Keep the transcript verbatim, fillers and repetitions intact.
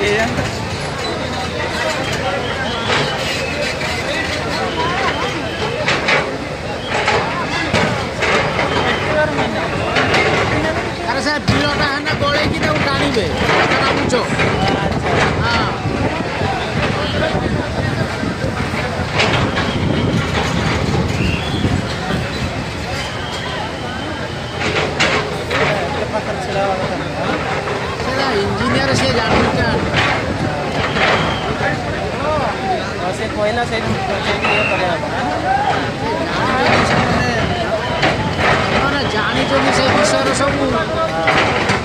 अरे सर भिड़टा है गोले कि टाणिबे बुझ हाँ इंजीनियर से जान से कहला से जानी से विषय सब